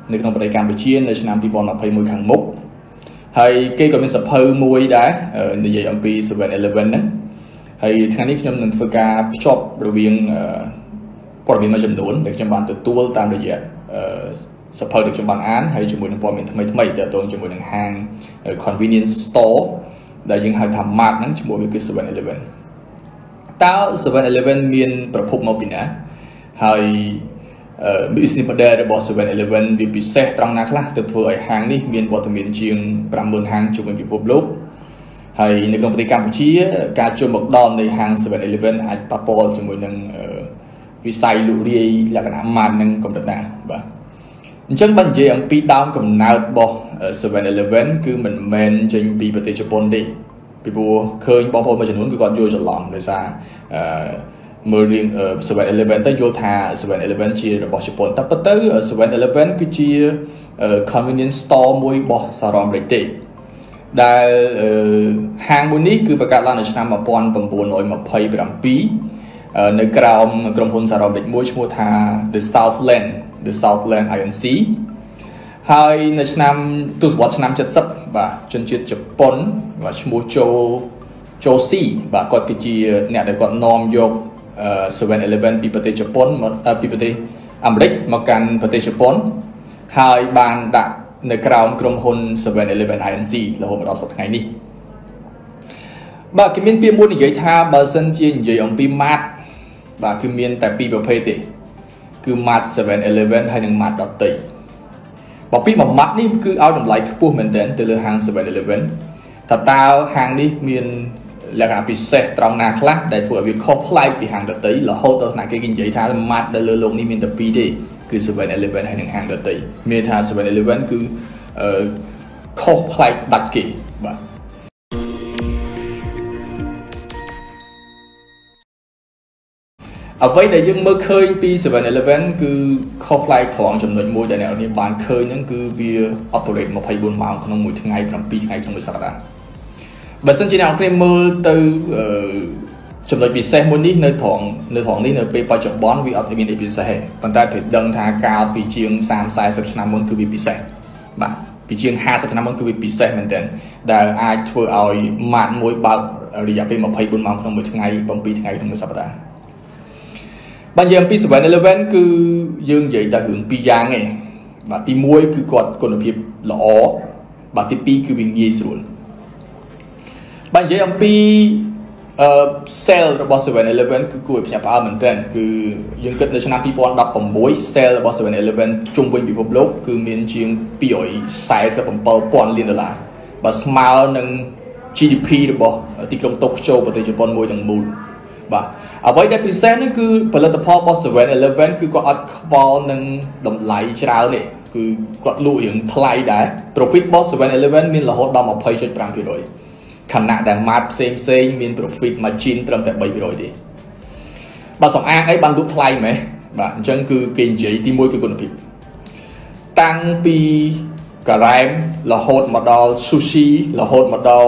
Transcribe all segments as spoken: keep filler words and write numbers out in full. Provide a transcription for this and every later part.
នៅក្នុងប្រទេសកម្ពុជានៅឆ្នាំពីរពាន់ម្ភៃមួយខាងមុខហើយគេក៏មានសភៅមួយដែរនិយាយអំពី seven eleven ហ្នឹងហើយថ្ងៃនេះខ្ញុំនឹងធ្វើការភ្ជាប់រវាងព័ត៌មានមួយចំនួនដែលខ្ញុំបានទទួលតាមរយៈសភៅដែលខ្ញុំបានអានហើយជាមួយនឹងព័ត៌មានថ្មីថ្មីទាក់ទងជាមួយនឹងហាង convenience store ដែលយើងហៅថា mart ហ្នឹងជាមួយវាគឺ seven eleven តើ seven eleven មានប្រភពមកពីណាហើយ business model របស់ seven eleven វាពិសេសត្រង់ណាខ្លះទៅធ្វើឲ្យហាងនេះមានវត្តមានជាង five thousand ហាងជុំវិញពិភពលោកហើយនៅក្នុងប្រទេសកម្ពុជាការចូលមកដល់នៃហាង seven eleven អាចប៉ះពាល់ជាមួយនឹងវិស័យលក់រាយលក្ខណៈ mart នឹងកម្រិតណាបាទអញ្ចឹងបើនិយាយអំពីដើមកំណើតរបស់ seven eleven គឺមិនមែនចេញពីប្រទេសជប៉ុនទេពីព្រោះឃើញបងប្អូនមួយចំនួនគឺគាត់យល់ច្រឡំដោយសារអឺមើលរឿង seven eleven ទៅយល់ថា seven eleven ជារបស់ជប៉ុនតែពិតទៅ seven eleven គឺជា convenience store មួយរបស់សហរដ្ឋអាមេរិកទេដែលហាងមួយនេះគឺបង្កើតឡើងនៅឆ្នាំnineteen twenty-sevenនៅក្រោមក្រុមហ៊ុនសហរដ្ឋអាមេរិកមួយឈ្មោះថា The Southland The Southland ไอ เอ็น ซี ហើយនៅឆ្នាំទសវត្សរ៍ឆ្នាំseventyបាទជនជាតិជប៉ុនបាទឈ្មោះโจโจស៊ីបាទគាត់គឺជាអ្នកដែលគាត់នាំយក seven eleven ពីប្រទេសជប៉ុនមកពីប្រទេសអាមេរិកមកកាន់ប្រទេសជប៉ុនហើយបានដាក់នៅក្រោមក្រុមហ៊ុន seven eleven ไอ เอ็น ซี រហូតមកដល់សប្តាហ៍ថ្ងៃនេះបាទគេមានពាក្យមួយនិយាយថាបើសិនជានិយាយអំពី mart បាទគឺមានតែពីរប្រភេទទេគឺ mart seven eleven ហើយនិង mart ដទៃបើពីមួយ mart នេះគឺឲ្យតម្លៃខ្ពស់មែនទែនទៅលើហាង seven eleven តើតើហាងនេះមានលក្ខណៈពិសេសត្រង់ណាខ្លះដែលធ្វើឲ្យវាខុសប្លែកពីហាងដទៃរហូតដល់ថ្នាក់គេនិយាយថា mart នៅលើโลกនេះមានតែពីរទេគឺ seven eleven ហើយនិងហាងដទៃមានថា seven eleven គឺអឺខុសប្លែកដាច់គេបាទអ្វីដែលយើងមើលឃើញពី seven eleven គឺខុសប្លែកត្រង់ចំណុចមួយដែលអ្នកនរបានឃើញហ្នឹងគឺវា operate twenty-fourម៉ោងក្នុងមួយថ្ងៃsevenថ្ងៃក្នុងមួយសប្តាហ៍បើសិនជាអ្នកនរមើលទៅចំណុចពិសេសមួយនេះនៅត្រង់នៅត្រង់នេះនៅពេលបច្ចុប្បន្នវាអត់មានអីពិសេសទេប៉ុន្តែត្រូវដឹងថាកាលពីជាងthirty fortyឆ្នាំមុនគឺវាពិសេសបាទពីជាងfiftyឆ្នាំមុនគឺវាពិសេសមែនទែនដែលអាចធ្វើឲ្យ mart មួយបើករយៈពេលtwenty-fourម៉ោងក្នុងមួយថ្ងៃsevenថ្ងៃក្នុងមួយសប្តាហ៍បើនិយាយអំពី seven eleven គឺយើងនិយាយតែរឿងពីរយ៉ាងឯងបាទទីoneគឺគាត់គុណភាពល្អបាទទីtwoគឺវាងាយស្រួលបើនិយាយអំពីអឺ sale របស់ seven eleven គឺគួរឲ្យភ្ញាក់ផ្អើលមែនទែនគឺយើងគិតនៅឆ្នាំtwenty sixteen sale របស់ seven eleven ជុំវិញពិភពលោកគឺមានជាងtwo hundred forty-seven thousandលានដុល្លារបាទស្មើនឹង G D P របស់ទីក្រុងតូក្យូប្រទេសជប៉ុនមួយទាំងមូលបាទអ្វីដែលពិសេសនេះគឺផលិតផលរបស់ seven eleven គឺគាត់អត់ខ្វល់នឹងតម្លៃច្រើនទេគឺគាត់លក់រៀងថ្លៃដែរ profit របស់ seven eleven មានរហូតដល់twenty point five percent ខណៈដែល mart ផ្សេងផ្សេងមាន profit margin ត្រឹមតែthree percent ទេបើសំអាងអីបានលក់ថ្លៃមែនបាទអញ្ចឹងគឺគេនិយាយទីoneគឺគុណភាពតាំងពីការ៉ែមរហូតមកដល់ sushi រហូតមកដល់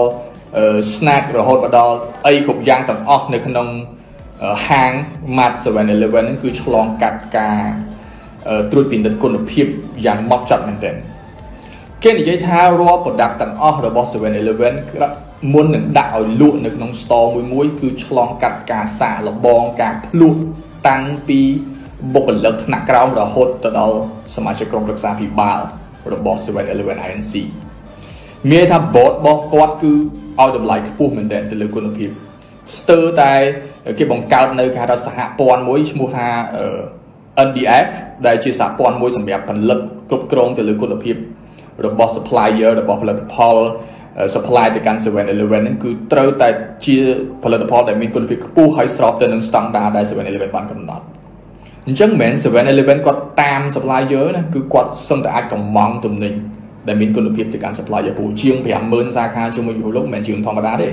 snack រហូតមកដល់អីគ្រប់យ៉ាងទាំងអស់នៅក្នុងហាង mart seven eleven ហ្នឹងគឺឆ្លងកាត់ការត្រួតពិនិត្យគុណភាពយ៉ាងម៉ត់ចត់មែនទែនគេនិយាយថារាល់ product ទាំងអស់របស់ seven eleven មុននឹងដាក់ឲ្យលក់នៅក្នុង store មួយមួយគឺឆ្លងកាត់ការសាកល្បងការភ្លក់តាំងពីបុគ្គលិកថ្នាក់ក្រោមរហូតទៅដល់សមាជិកក្រុមប្រឹក្សាភិបាលរបស់ seven eleven ไอ เอ็น ซี មានថា board របស់គាត់គឺឲ្យតម្លៃខ្ពស់មែនទែនទៅលើគុណភាពស្ទើរតែគេបង្កើតនៅគេហៅថាសហព័ន្ធមួយឈ្មោះថា N D F ដែលជាសហព័ន្ធមួយសម្រាប់ផលិតគ្រប់គ្រងទៅលើគុណភាពរបស់ supplier របស់ផលិតផល supply ទៅកាន់ seven eleven ហ្នឹងគឺត្រូវតែជាផលិតផលដែលមានគុណភាពខ្ពស់ហើយស្របទៅនឹង standard ដែល seven eleven បានកំណត់អញ្ចឹងមិនមែន seven eleven គាត់តាម supplier ណាគឺគាត់សឹងតែអាចកំងទំនិញដែលមានគុណភាពទៅកាន់ supplier ពូជាងfive thousandសាខាជាមួយពិភពលោកមិនមែនជាងធម្មតាទេ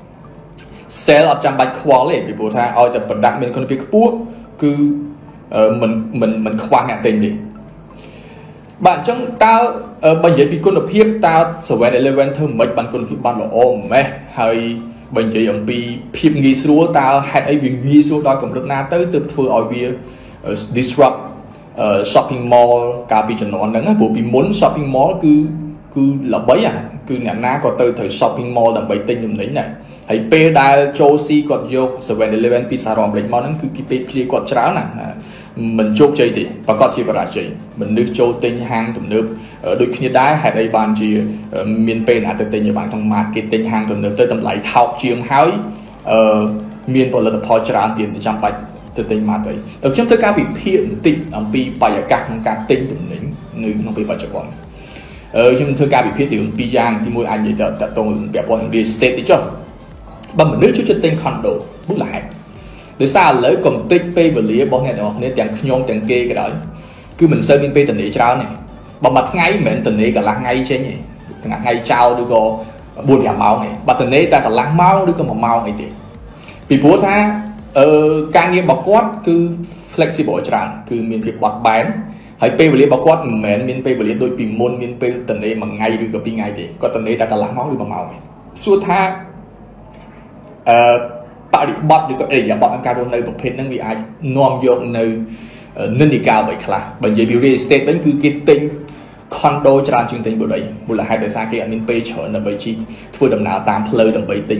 sale អត់ចាំបាច់ខ្វល់ទេពីព្រោះថាឲ្យតែ product មានគុណភាពខ្ពស់គឺមិនមិនមិនខ្វះអ្នកទិញទេបាទអញ្ចឹងតើបើនិយាយពីគុណភាពតើ seven eleven ធ្វើមិនបានគុណភាពបានល្អម៉េះហើយបើនិយាយអំពីភាពងាយស្រួលតើហេតុអីវាងាយស្រួលដល់កម្រិតណាទៅទើបធ្វើឲ្យវា disrupt shopping mall កាលពីចំនួនហ្នឹងព្រោះពីមុន shopping mall គឺគឺល្បីអាគឺអ្នកណាក៏ទៅត្រូវ shopping mall ដើម្បីទិញទំនិញដែរហើយពេលដែលចូលស៊ីគាត់យក seven eleven ពីសារ៉ាំអាមេរិកមកហ្នឹងគឺគេពេលព្រាយគាត់ច្រើនណាមិនជោគជ័យទេប្រកាសជាបរាជ័យមនុស្សចូលទិញហាងទំនើបដូចគ្នាដែរហេតុអីបានជាមានពេលណាទៅទិញឲ្យបានក្នុង market ទិញហាងទំនើបទៅតម្លៃថោកជាងហើយអឺមានផលិតផលច្រើនទៀតចាំបាច់ទៅទិញមកទៅដល់ខ្ញុំធ្វើការវិភាគបន្តិចអំពីបរិយាកាសក្នុងការទិញទំនិញនៅក្នុងពេលបច្ចុប្បន្នអឺខ្ញុំធ្វើការវិភាគពីពីរយ៉ាងទីមួយអាចនិយាយទៅតទៅពាក់ព័ន្ធនឹង real estate តិចចុះបើមនុស្សជួយចិត្តទិញ condo បុលហេតុដោយសារឥឡូវកំតិចពេលវេលារបស់អ្នកទាំងអស់គ្នាទាំងខ្ញុំទាំងគេក៏ដោយគឺមិនសូវមានពេលទំនេរច្រើនទេបើមួយថ្ងៃមិនមែនទំនេរកន្លះថ្ងៃចេញទេថ្ងៃចោលឬក៏four fiveម៉ោងទេបើទំនេរតែកន្លះម៉ោងឬក៏oneម៉ោងអីទេពីព្រោះថាអឺការងាររបស់គាត់គឺ flexible ច្រើនគឺមានភាពបត់បែនហើយពេលវេលារបស់គាត់មិនមែនមានពេលវេលាដូចពីមុនមានពេលទំនេរមួយថ្ងៃឬក៏ពីរថ្ងៃទេគាត់ទំនេរតែកន្លះម៉ោងឬoneម៉ោងទេសួរថាអឺបរិបត្តិឬក៏អរិយាប័ត្រក្នុងការរស់នៅប្រភេទហ្នឹងវាអាចនាំយកនៅនិន្នាការអ្វីខ្លះបើនិយាយពី real estate វិញគឺគេទិញ condo ច្រើនជាងទិញបុរីមូលហេតុដោយសារគេអត់មានពេលច្រើនដើម្បីជិះធ្វើដំណើរតាមផ្លូវដើម្បីទិញ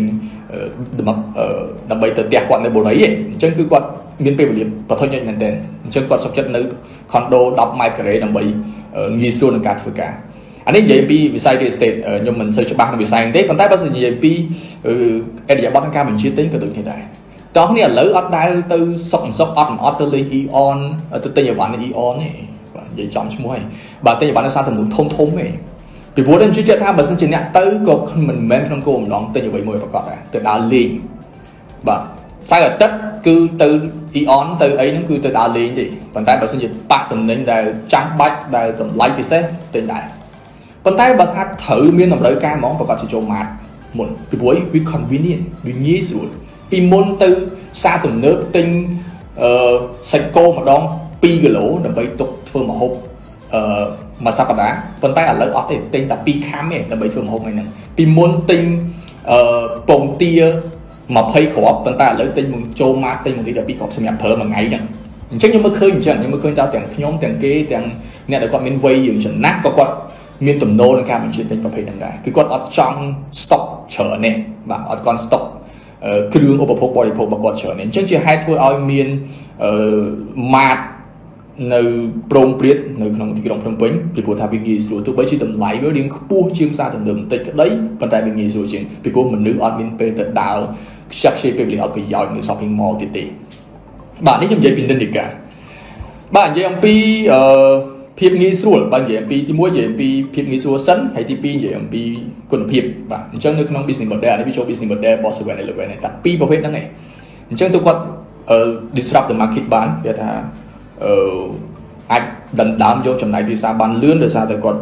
ដើម្បីទៅផ្ទះគាត់នៅបុរីទេអញ្ចឹងគឺគាត់មានពេលវេលាប្រថុយញ៉ាំមែនទែនអញ្ចឹងគាត់សុខចិត្តនៅ condo tenម៉ែត្រការ៉េដើម្បីងាយស្រួលក្នុងការធ្វើការអានេះនិយាយពីវិស័យ real estate ខ្ញុំមិនសូវច្បាស់ក្នុងវិស័យនេះទេប៉ុន្តែបើនិយាយពីអរិយាប័ត្រក្នុងការបញ្ជាទិញក៏ដូចគ្នាដែរតោះគ្នាឥឡូវអត់ដែលទៅសុកមិនសុកអត់មិនអត់ទៅលេង Eon ទៅទិញអីវ៉ាន់ Eon ទេបាទនិយាយចំឈ្មោះហើយបើទិញអីវ៉ាន់នៅសាធារណៈធំធំទេពីព្រោះតែជឿជាក់ថាបើសិនជាអ្នកទៅក៏មិនមែនក្នុងគោលបំណងទិញអ្វីមួយប្រកបដែរទៅដើរលេងបាទសៅរ៍អាទិត្យគឺទៅ Eon ទៅអីហ្នឹងគឺទៅដើរលេងទេប៉ុន្តែបើសិនជាប៉ះតំណែងដែលចាំបាច់ដែលតម្លៃពិសេសទិញដែរប៉ុន្តែបើថាត្រូវមានតម្រូវការហ្មងប្រកបជាចូលម៉ាតមុនពីព្រោះវា convenient វាងាយស្រួលពីមុនទៅសារទំនើបទិញអឺសាច់គោម្ដងtwoគីឡូដើម្បីទុកធ្វើម្ហូបអឺមួយសប្តាហ៍ប៉ុន្តែឥឡូវអត់ទេទិញតែtwoខាំទេដើម្បីធ្វើម្ហូបហ្នឹងពីមុនទិញអឺពងទាtwentyគ្រាប់ប៉ុន្តែឥឡូវទិញមួយចូលម៉ាតទិញមួយទីតែtwoគ្រាប់សម្រាប់ប្រើមួយថ្ងៃហ្នឹងអញ្ចឹងខ្ញុំមើលឃើញអញ្ចឹងខ្ញុំមើលឃើញតើទាំងខ្ញុំទាំងគេទាំងអ្នកដែលគាត់មានវ័យយើងចំណាស់ក៏គាត់មានទំនោរក្នុងការបញ្ជាទិញប្រភេទហ្នឹងដែរគឺគាត់អត់ចង់ stock ច្រើនទេបាទអត់គាត់ stock គ្រឿងឧបភោគបរិភោគរបស់គាត់ច្រើនទេអញ្ចឹងជាហេតុធ្វើឲ្យមានអឺម៉ាតនៅប្រងព្រាតនៅក្នុងទីក្រុងភ្នំពេញពីព្រោះថាវាងាយស្រួលទោះបីជាតម្លៃវារៀងខ្ពស់ជាងផ្សារទំនើបបន្តិចក្តីប៉ុន្តែវាងាយស្រួលជាងពីព្រោះមនុស្សអត់មានពេលទៅដើរខ្ជិះខ្ជាយពេលវេលាអត់ប្រយោជន៍នៅ shopping mall ទៀតទេបាទនេះខ្ញុំនិយាយពីនិន្នាការបាទនិយាយអំពីអឺភាពងាយស្រួលបើនិយាយអំពីទីមួយនិយាយអំពីភាពងាយស្រួលសិនហើយទីពីរនិយាយអំពីគុណភាពបាទអញ្ចឹងនៅក្នុង business model អានេះវាចូល business model របស់ seven eleven តែពីរប្រភេទហ្នឹងឯងអញ្ចឹងទៅគាត់ disrupt the market បានគេថាអឺអាចដណ្ដើមយកចំណាយទីផ្សារបានលឿនដោយសារតែគាត់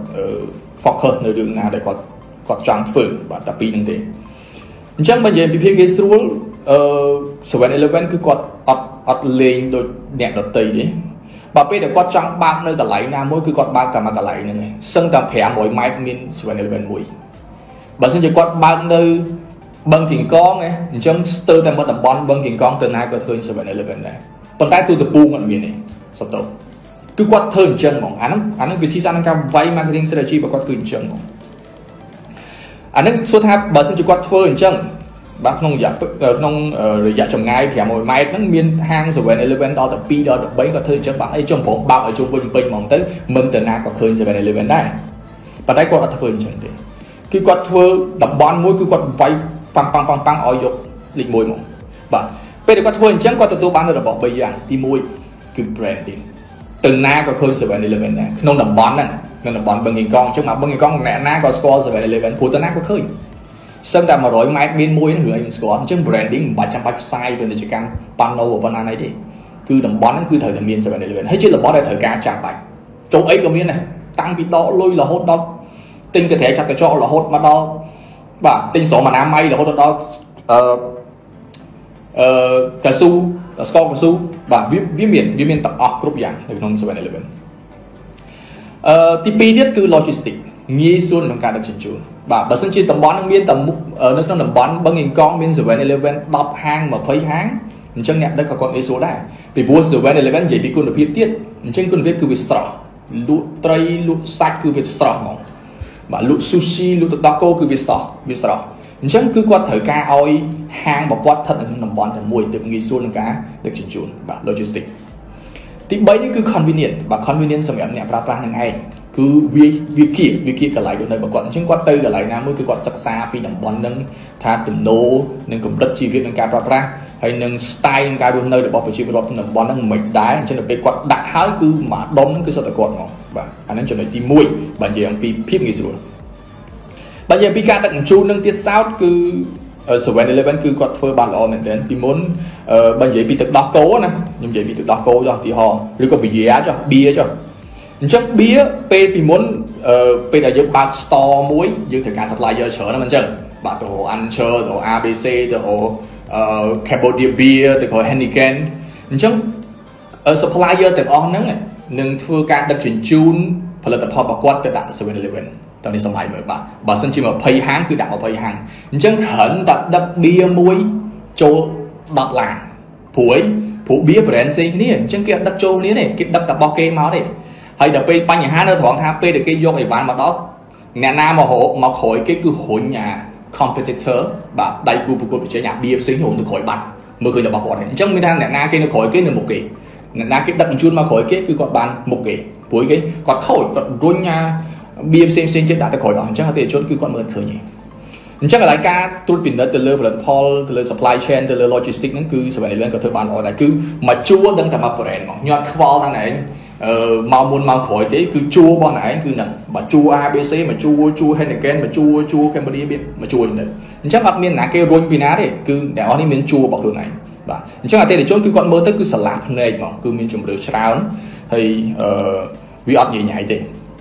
focus នៅរឿងណាដែលគាត់គាត់ចង់ធ្វើបាទតែពីរហ្នឹងទេអញ្ចឹងបើនិយាយពីភាពងាយស្រួលអឺ seven eleven គឺគាត់អត់អត់លេងដូចអ្នកដទៃទេបើពេលដែលគាត់ចង់បើកនៅកន្លែងណាមួយគឺគាត់បើកតែមួយកន្លែងហ្នឹងឯងសឹងតែfive hundredម៉ែត្រមាន seven eleven មួយបើមិនជាគាត់បើកនៅបឹងគីងកងឯងអញ្ចឹងស្ទើរតែមកតំបន់បឹងគីងកងទៅណាក៏ឃើញ seven eleven ដែរប៉ុន្តែទូទៅពូគាត់មានទេសុំតោគឺគាត់ធ្វើអញ្ចឹងហ្មងអាហ្នឹងអាហ្នឹងវិធីសាស្ត្រក្នុងការវាយ marketing strategy របស់គាត់គឺអញ្ចឹងហ្មងអាហ្នឹងសួរថាបើមិនជាគាត់ធ្វើអញ្ចឹងបាទក្នុងរយៈក្នុងរយៈចម្ងាយfive hundredម៉ែត្រហ្នឹងមានហាង seven eleven ដល់ទៅtwoដល់ទៅthreeក៏ធ្វើអញ្ចឹងបាទអីចុះព្រមបើកឲ្យជុំវិញពេញហ្មងទៅមិនទៅណាក៏ឃើញ seven eleven ដែរប៉ុន្តែគាត់អត់ធ្វើអញ្ចឹងទេគឺគាត់ធ្វើតំបន់មួយគឺគាត់វាយប៉ាំងប៉ាំងប៉ាំងប៉ាំងឲ្យយកលេខoneមកបាទពេលដែលគាត់ធ្វើអញ្ចឹងគាត់ទទួលបានរបស់threeយ៉ាងទីoneគឺ branding ទៅណាក៏ឃើញ seven eleven ដែរក្នុងតំបន់ហ្នឹងក្នុងតំបន់បឹងគីងកងអញ្ចឹងមកបឹងគីងកងអ្នកណាក៏ស្គាល់ seven eleven ព្រោះទៅណាក៏ឃើញសឹងតែone hundredម៉ែត្រមានមួយហ្នឹងរឿងអីមិនស្គាល់អញ្ចឹង branding មិនបាច់ចាំបាច់ផ្សាយពាណិជ្ជកម្មប៉ាណូប៉ុណ្ណាណីទេគឺតំបន់ហ្នឹងគឺត្រូវតែមាន seven eleven ហើយជារបស់ដែលត្រូវការចាំបាច់ចូលអីក៏មានដែរតាំងពីដកលុយរហូតដល់ទិញកន្ត្រៃកាត់កញ្ចក់រហូតមកដល់បាទទិញស្រោមអនាម័យរហូតដល់អឺអឺកៅស៊ូស្ករកៅស៊ូបាទវាវាមានវាមានទាំងអស់គ្រប់យ៉ាងនៅក្នុង seven eleven អឺទីtwoទៀតគឺ logistics ងាយស្រួលក្នុងការដឹកជញ្ជូនបាទបើសិនជាតំបន់នឹងមានតែនៅក្នុងតំបន់បឹងកេងកងមាន seven eleven tenហាងtwentyហាង chẳng nhẹ đất còn ấy số đây vì bố sửa về này là cái gì bị con được biết tiết chẳng con biết cứ việc sờ lụt tray lụt sạch cứ việc sờ mỏng mà lụt sushi lụt taco cứ việc sờ việc sờ chẳng cứ qua thời ca oi hang và quát thật là nằm bón thành mùi từ nghi xuân cá được chuyển chuyển và logistics thì bây giờ cứ convenient và convenient sản phẩm nhẹ pra pra này cứ việc việc kia việc kia cả lại được nơi mà quận chứng quát tư cả lại nam mới cứ quát sắc xa vì nằm bón nâng tha từng nô nâng cùng đất chi việc nâng ca pra pra hay nâng style nâng ca được nơi để bảo vệ chi việc nằm bón nâng mệt đá trên được bị quát đã hái cứ mà đom cứ sợ tại quạt nó và anh ấy cho này tìm mùi bạn gì ăn pi phim nghi xuân bây giờ pi ca đặt chu nâng tiết sao cứ ở seven eleven cứ quạt phơi bàn lò mình đến pi muốn bây giờ pi tự đo cố nè nhưng vậy pi tự đo cố cho thì họ rồi có bị gì á cho bia cho chẳng bia pe pi muốn pe đã giúp bạn store muối như thời cả supplier chở nó mình chẳng bạn từ hồ ăn chơi từ a bê xê từ hồ Cambodia beer từ hồ Heineken chẳng ở supplier từ on nắng này nâng thưa ca đặt chuyển chun phải là tập hợp bạc quát từ đặt seven eleven tao đi xong lại mới bà bà xin chỉ mà pay hàng cứ đặt vào pay hàng chẳng hẳn đặt đặt bia muối châu đặt làng phủi phủi bia brand xí này chẳng kia đặt châu này này cái đặt đặt bao kê máu này hay đặt pay pan nhà hát nó thoáng tha pay được cái vô cái ván mà đó nhà nam mà hộ mà khỏi cái cứ hội nhà competitor bà đây cứ một cuộc chơi nhà bia xí hồn từ khỏi bàn mới khởi là bạc quát này chẳng mình đang nhà nam kia nó khỏi cái là một kỳ nhà cái đặt chun mà khỏi cái cứ còn bàn một kỳ phủi cái còn khôi còn run nha bia xem xem chết đã tới khỏi đó chắc là tiền chốt cứ con mượn khởi nhỉ chắc là lại ca tôi bình đã từ lơ và Paul từ lơ supply chain từ lơ logistics nó cứ seven eleven có thời bàn ở đây cứ mà chua đang tầm ập brand mà nhọt kho thằng này mau muốn mau khỏi cái cứ chua bao này cứ nè mà chua a bê xê mà chua chua Heineken mà chua chua Cambodia biết mà chua như thế chắc là miền nào kêu run pina đấy cứ để ở đây miền chua bọc đồ này và chắc là tiền để chốt cứ con mơ tới cứ salad này mà cứ miền trồng được sao thì vi ớt nhảy nhảy thì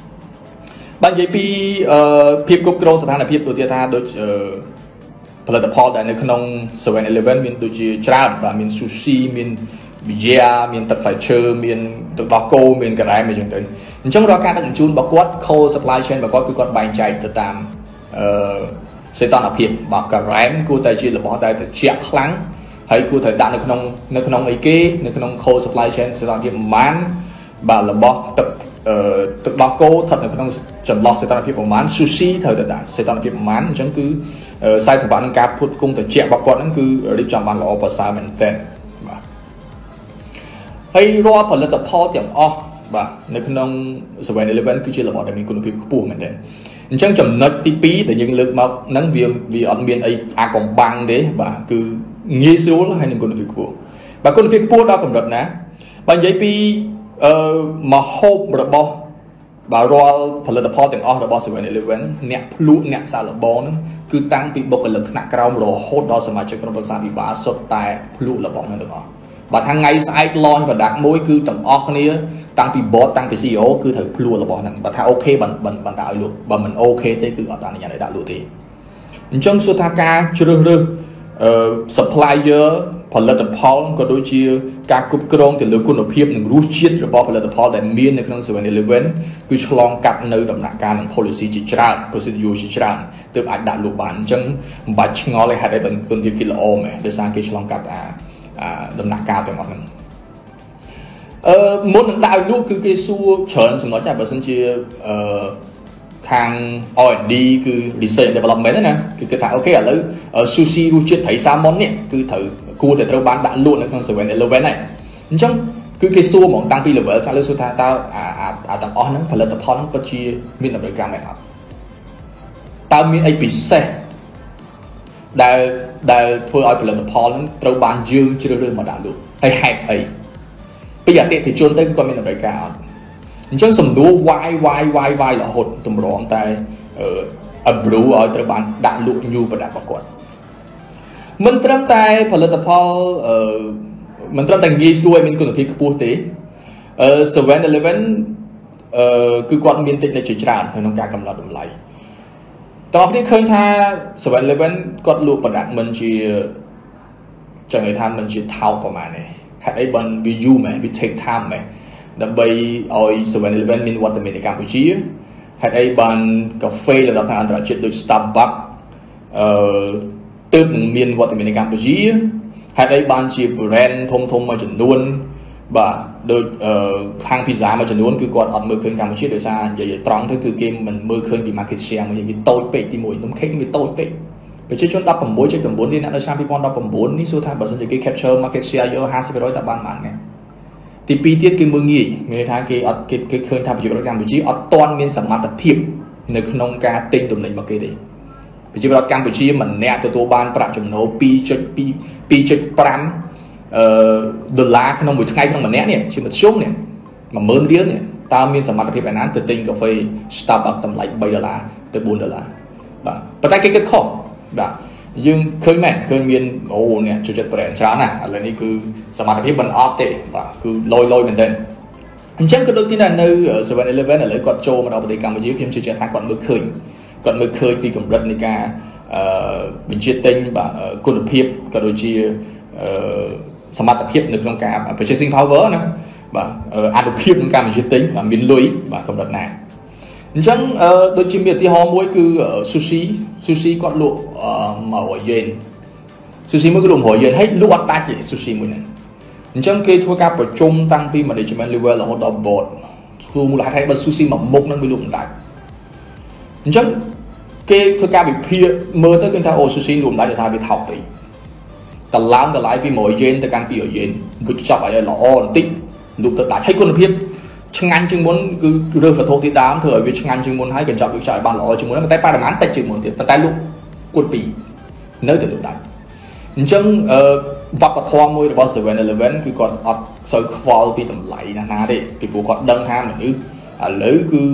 bạn dây pi phim cúp pro sản là phim đầu tiên ta đôiផលិតផលដែលនៅក្នុង seven eleven មានដូចជាច្រើនបាទមាន sushi មាន bia មានទឹកផ្លែឈើមានទឹកដោះគោមានកន្លែងអញ្ចឹងទៅអញ្ចឹងរាល់ការដឹកជញ្ជូនរបស់គាត់ cold supply chain របស់គាត់គឺគាត់បែងចែកទៅតាមអឺសីតុណ្ហភាពបាទកន្លែងគួរតែជារបស់ដែលត្រជាក់ខ្លាំងហើយគួរត្រូវដាក់នៅក្នុងនៅក្នុងអីគេនៅក្នុង cold supply chain សីតុណ្ហភាពប្រមាណបាទរបស់ទឹកទឹកដោះគោស្ថិតនៅក្នុងចន្លោះសីតុណ្ហភាពប្រមាណ sushi ត្រូវតែដាក់សីតុណ្ហភាពប្រមាណអញ្ចឹងគឺខ្សែសង្វាក់នឹងការផ្គត់ផ្គង់ត្រជាក់របស់គាត់ហ្នឹងគឺរៀបចំបានល្អប្រសើរមែនទែនបាទហើយរាល់ផលិតផលទាំងអស់បាទនៅក្នុង seven eleven គឺជារបស់ដែលមានគុណភាពខ្ពស់មែនទែនអញ្ចឹងចំណុចទីtwoដែលយើងលើកមកហ្នឹងវាវាអត់មានអីអាកំបាំងទេបាទគឺងាយស្រួលហើយនឹងគុណភាពខ្ពស់បាទគុណភាពខ្ពស់ដល់កម្រិតណាបើនិយាយពីអឺមហូបរបស់បាទរាល់ផលិតផលទាំងអស់របស់ seven eleven អ្នកភ្លក់អ្នកសាកល្បងហ្នឹងគឺតាំងពីបុគ្គលិកថ្នាក់ក្រោមរហូតដល់សមាជិកក្រុមប្រឹក្សាពិបាលសុទ្ធតែភ្លក់របស់ហ្នឹងទាំងអស់បើថាថ្ងៃស្អែក launch product មួយគឺទាំងអស់គ្នាតាំងពី board តាំងពី C E O គឺត្រូវភ្លក់របស់ហ្នឹងបើថាអូខេបានបានដាក់ឲ្យលក់បើមិនអូខេទេគឺអត់អនុញ្ញាតឲ្យដាក់លក់ទេអញ្ចឹងសួរថាការជ្រើសរើសអឺ supplier ផលិតផលក៏ដូចជាការគ្រប់គ្រងទៅលើគុណភាពនិងរសជាតិរបស់ផលិតផលដែលមាននៅក្នុង seven eleven គឺឆ្លងកាត់នៅដំណាក់កាលនិង policy ជាច្រើន procedure ជាច្រើនទើបអាចដាក់លក់បានអញ្ចឹងមិនបាច់ឆ្ងល់ឲ្យហេតុអីបើគុណភាពគេល្អមែនដោយសារគេឆ្លងកាត់អាដំណាក់កាលទាំងអស់ហ្នឹងអឺមុននឹងដាក់ឲ្យលក់គឺគេសួរច្រើនចំណុចដែរបើសិនជាអឺខាង R and D គឺ research development ណាគឺគេថាអូខេឥឡូវ sushi រសជាតិត្រី salmon នេះគឺត្រូវគួរតែត្រូវបានដាក់លក់នៅក្នុង seven eleven ហើយអញ្ចឹងគឺគេសួរហ្មងតាំងពី level ចាស់លើសួរថាតើអាអាទាំងអស់ហ្នឹងផលិតផលហ្នឹងពិតជាមានតម្រូវការមែនអត់តើមានអីពិសេសដែលដែលធ្វើឲ្យផលិតផលហ្នឹងត្រូវបានយើងជ្រើសរើសមកដាក់លក់ហើយហេតុអីពីអតិថិជនទៅគាត់មានតម្រូវការអត់អញ្ចឹងសំណួរ why why why why រហូតតម្រាំតែអឺ approve ឲ្យត្រូវបានដាក់លក់ new product របស់គាត់មិនត្រឹមតែផលិតផលអឺមិនត្រឹមតែងាយស្រួលមានគុណភាពខ្ពស់ទេអឺ seven eleven អឺគឺគាត់មាន technique ជាច្រើនក្នុងការកំណត់តម្លៃតោះនេះឃើញថា seven eleven គាត់លក់ product មិនជាចង់និយាយថាមិនជាថោកប្រហែលទេហេតុអីបើវាយូរមែនវា take time មែនដើម្បីឲ្យ seven eleven មានវត្តមាននៅកម្ពុជាហេតុអីបានកាហ្វេระดับអន្តរជាតិដូច Starbucks អឺទើបនឹងមានវត្តមាននៅកម្ពុជា hai đây ban chia brand thông thông mà chuẩn luôn và đôi hàng pizza mà chuẩn luôn cứ còn ọt mưa khơi Campuchia đời xa vậy tròn thôi cứ game mình mưa khơi bị market share mà vì tôi bị thì mùi nấm khét bị tôi bị bởi chứ chúng ta cầm bối chơi cầm bốn đi nè nó sang phi con đọc cầm bốn ní số thay bởi vì cái capture market share do hai mươi rồi tập ban mạng này thì pi tiết cái mưa nghỉ người ta cái ọt cái cái khơi thay bởi vì Campuchia ọt toàn miền sản mặt tập hiệp nơi nông ca tinh tụm này mà cái đấy bởi vì Campuchia mình nè từตัวbanประจำโนปีจุดปีปีจุดปรามดอลลาร์ขนมบุตรไงขนมมันเนี้ยเนี่ยชื่อมันชุ่มเนี่ยมันเมินเดียวเนี่ยตามมีสมัครที่แบบนั้นตัวติงกาแฟสตาร์บัคตำไรใบดอลลาร์ตัวบุญดอลลาร์แบบปัจจัยcái cáiข้อแบบยังเคยแม่เคยมีโอ้เนี่ยจุดจุดเปลี่ยนช้าน่ะอะไรนี่คือสมัครที่บันออฟเตะแบบคือลอยลอยเหมือนเดิมอันเช่นก็ดูที่นั่นในเซเว่นอีเลฟเว่นอะไรก็โจมาเอาปฏิกรรมมาเยอะเข้มจุดจุดทางก่อนมือคืนก่อนมือเคยปีกำลังในการเป็นเชิดติงแบบคุณภาพก็โดยที่สมัครภาพในโครงการเป็น purchasing power นะแบบอัตราภาพในการเป็นเชิดติงแบบมินลุยแบบกำลังไหนฉันโดยที่มีที่ฮอร์มวยคือซูชิซูชิก็ลวกมาหัวเย็นซูชิมันก็ลวกหัวเย็นให้ลวกตาจีซูชิมันนั่นฉันเคยช่วยการประชุมตั้งปีมาในจังหวัดเลเวลเราดอบบอดคือมูลค่าไทยบนซูชิมันมุกนั่นไม่ลวกได้ฉันcái thôi ca bị phia mơ tới cái thao ô sushi luôn đã cho sao bị thọc đi tờ lám tờ lái bị mồi gen tờ can bị ở gen bị chọc ở đây là o tích lục tờ đại hay con phiếp chân anh chừng muốn cứ rơi vào thô thì đám thời vì chân anh chừng muốn hay cần chọc bị chạy bàn lọ chừng muốn tay ba đàm án tay chừng muốn thì tay lúc quân bị nơi từ lúc đại chân vấp vào thoa môi bao giờ về này là vẫn cứ còn ọt sợi khoa bị tầm lại là na đi bị buộc còn đâm ham nữa à lấy cứ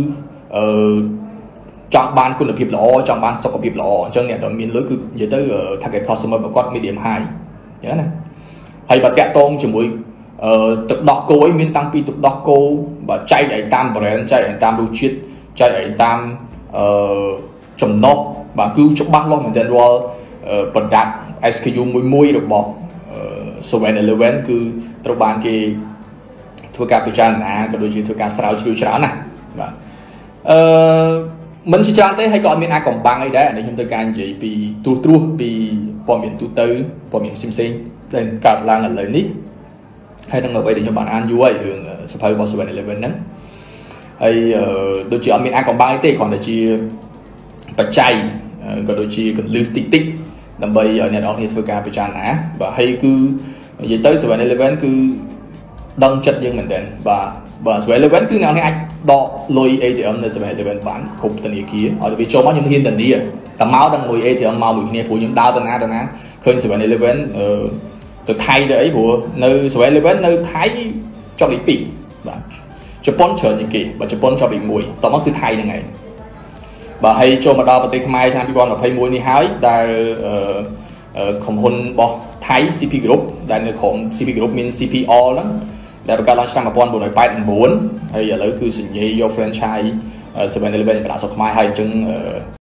chọn banคุณภาพหล่อchọn ban สุขภาพหล่อจังเนี่ยโดยมีเลยคือจะได้ target customer แบบก็มีเดียม high อย่างนั้นนะให้แบบแกะตรงจมูกตึกดอกโก้มีตั้งปีตึกดอกโก้แบบใจไอ้ตามแบรนด์ใจไอ้ตามดูชิดใจไอ้ตามจมนกแบบคือชุบบ้านเราเหมือนเดิมว่าประดับ เอส คิว มุยมุยดอกบอกโซเวนเอเลเวนคือตัวบางกีทัวร์การพิจารณาก็โดยที่ทัวร์การสาวชิวช้านะmình chỉ chọn tới hay gọi miền A còn bằng ấy đấy, để chúng tôi can gì bị tu tu bị bỏ miền tu tư bỏ miền sim sim nên cả là là lời nít hay đang ở đây để cho bạn ăn vui đường supply boss seven eleven đấy hay đôi chỉ ở miền A còn bằng ấy tê còn là chỉ bạch chay còn đôi chỉ còn lưu tích tích làm bây ở nhà đó thì tôi ca bị tràn á và hay cứ vậy tới seven eleven cứ đăng chất dân mình đến và và seven eleven cứ nào này anh đọ lôi a tê emในseven eleven bán khúc tận ý kia ở vì cho mắt những hiên tận đi tầm máu đang ngồi a tê em máu bị nghe phụ những đau tận á tận á khơi seven eleven từ Thái đấy của nơi seven eleven nơi Thái cho bị bị và cho pon chờ những kỳ và cho pon cho bị mùi tóm mắt cứ Thái như ngày và hay cho mà đau và tây mai sang đi con là thấy mùi đi hái đại khổng hôn bỏ Thái xê pê Group đại nơi khổng xê pê Group mean xê pê o lắm đạiประกาศsang mà pon bộ này bay bốn hay là lấy cứ sinh nhây do franchise seven eleven เป็นอาสกไม้ให้จึง